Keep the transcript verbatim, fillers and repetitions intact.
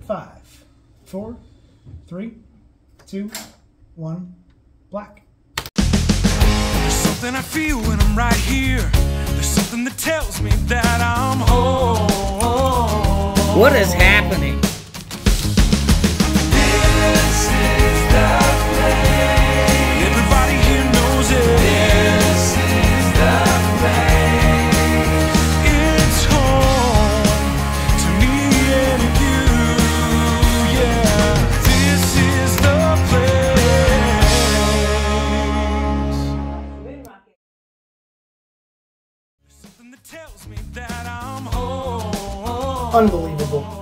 five, four, three, two, one, black. There's something I feel when I'm right here. There's something that tells me that I'm home. What is happening? This is the place. Everybody here knows it. This is the place. It's home to me and you. Yeah, this is the place. There's something that tells me that I'm home. Unbelievable.